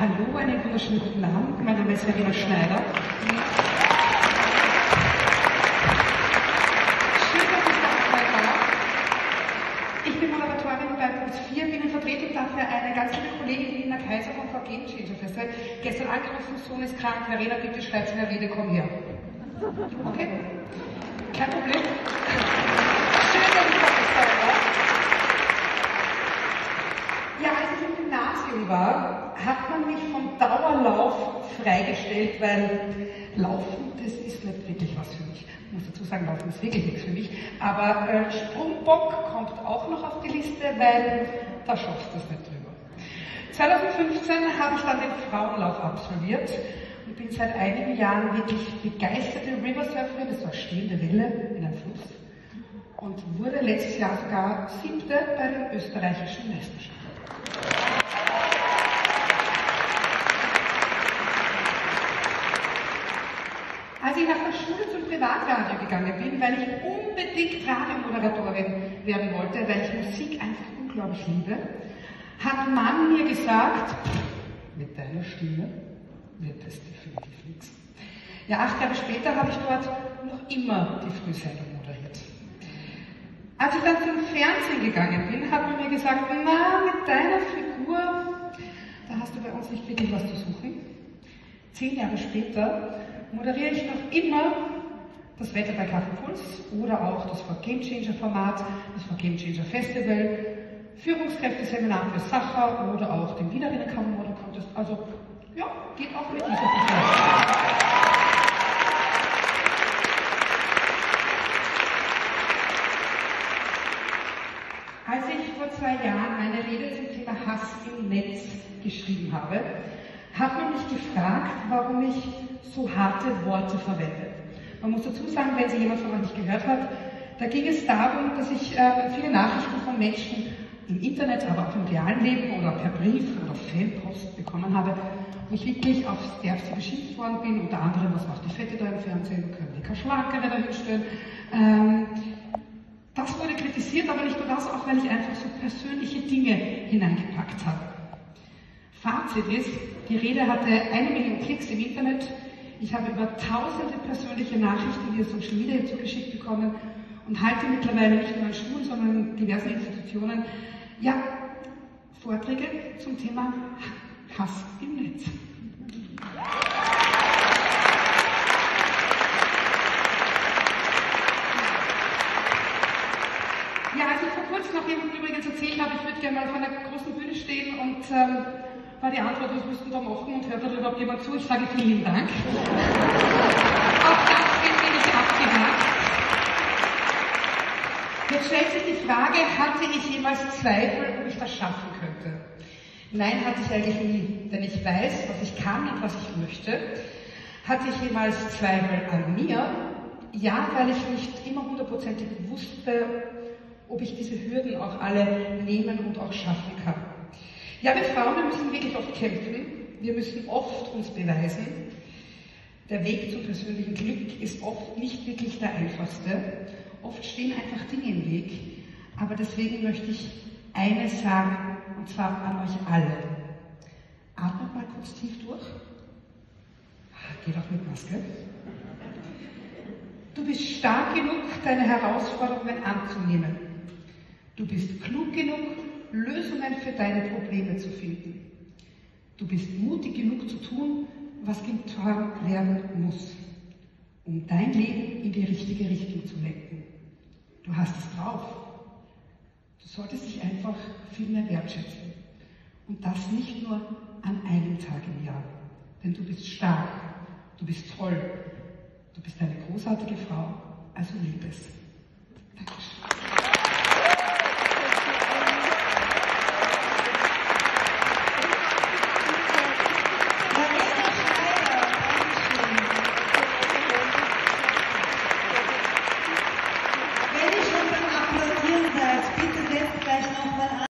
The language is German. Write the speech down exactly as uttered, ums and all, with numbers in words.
Hallo, einen wunderschönen guten Abend. Mein Name ist Verena Schneider. Schön, dass ich da sein darf. Ich bin Moderatorin bei Puls vier, bin in Vertretung dafür eine ganz liebe Kollegin Nina Kaiser vom V Game Changer Festival. Gestern angerufen, Sohn ist krank, Verena, bitte schreib's mir Rede, komm her. Okay? Kein Problem. Schön, dass ich da sein darf. Ja, als ich im Gymnasium war, hat man mich vom Dauerlauf freigestellt, weil Laufen, das ist nicht wirklich was für mich. Ich muss dazu sagen, Laufen ist wirklich nichts für mich. Aber äh, Sprungbock kommt auch noch auf die Liste, weil da schaffst du es nicht drüber. zweitausendfünfzehn habe ich dann den Frauenlauf absolviert und bin seit einigen Jahren wirklich begeisterte Riversurferin, das war stehende Welle in einem Fluss, und wurde letztes Jahr sogar siebte bei den österreichischen Meisterschaften. Als ich nach der Schule zum Privatradio gegangen bin, weil ich unbedingt Radiomoderatorin werden wollte, weil ich Musik einfach unglaublich liebe, hat man mir gesagt, mit deiner Stimme wird das definitiv nichts. Ja, acht Jahre später habe ich dort noch immer die Frühsendung moderiert. Als ich dann zum Fernsehen gegangen bin, hat man mir gesagt, na, mit deiner Figur, da hast du bei uns nicht wirklich was zu suchen. Zehn Jahre später moderiere ich noch immer das Wetter bei Kaffeepuls oder auch das V Game Changer Format, das V Game Changer Festival, Führungskräfteseminar für Sacher oder auch den Wienerinnen Kammermodel Contest. Also, ja, geht auch mit dieser Figur. Als ich vor zwei Jahren eine Rede zum Thema Hass im Netz geschrieben habe, hat man mich gefragt, warum ich so harte Worte verwende. Man muss dazu sagen, wenn sie jemand von euch nicht gehört hat, da ging es darum, dass ich äh, viele Nachrichten von Menschen im Internet, aber auch im realen Leben oder per Brief oder Fanpost bekommen habe, wo ich wirklich aufs Derbste beschimpft worden bin, unter anderem, was macht die Fette da im Fernsehen, können die keine Schlagere da hinstellen. Ähm, das wurde kritisiert, aber nicht nur das, auch weil ich einfach so persönliche Dinge hineingepackt habe. Fazit ist, die Rede hatte eine Million Klicks im Internet. Ich habe über tausende persönliche Nachrichten via Social Media zugeschickt bekommen und halte mittlerweile nicht nur an Schulen, sondern in diversen Institutionen, ja, Vorträge zum Thema Hass im Netz. Ja, als ich vor kurzem noch jemandem übrigens erzählt habe, ich würde gerne mal auf einer großen Bühne stehen und ähm, war die Antwort, was müssten da machen und hört da überhaupt jemand zu? Ich sage vielen Dank. Auch das wird mir nicht abgehakt. Jetzt stellt sich die Frage, hatte ich jemals Zweifel, ob ich das schaffen könnte? Nein, hatte ich eigentlich nie, denn ich weiß, was ich kann und was ich möchte. Hatte ich jemals Zweifel an mir? Ja, weil ich nicht immer hundertprozentig wusste, ob ich diese Hürden auch alle nehmen und auch schaffen kann. Ja, wir Frauen, wir müssen wirklich oft kämpfen. Wir müssen oft uns beweisen. Der Weg zum persönlichen Glück ist oft nicht wirklich der einfachste. Oft stehen einfach Dinge im Weg. Aber deswegen möchte ich eines sagen, und zwar an euch alle. Atmet mal kurz tief durch. Geht auch mit Maske. Du bist stark genug, deine Herausforderungen anzunehmen. Du bist klug genug, Lösungen für deine Probleme zu finden. Du bist mutig genug zu tun, was getan werden muss, um dein Leben in die richtige Richtung zu lenken. Du hast es drauf. Du solltest dich einfach viel mehr wertschätzen. Und das nicht nur an einem Tag im Jahr. Denn du bist stark, du bist toll, du bist eine großartige Frau, also lieb es.